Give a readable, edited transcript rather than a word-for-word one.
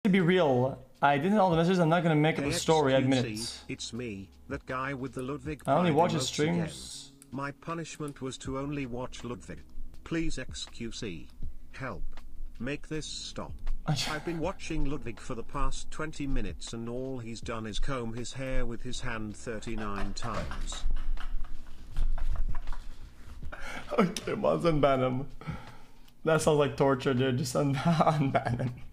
To be real, I didn't all the messages. I'm not gonna make up a story. I admit it. It's me, that guy with the Ludwig. I only watch his emotes streams. again. My punishment was to only watch Ludwig. Please xQc. Help. Make this stop. I've been watching Ludwig for the past 20 minutes and all he's done is comb his hair with his hand 39 times. Okay, well, let's unban him. That sounds like torture, dude. Just unban him.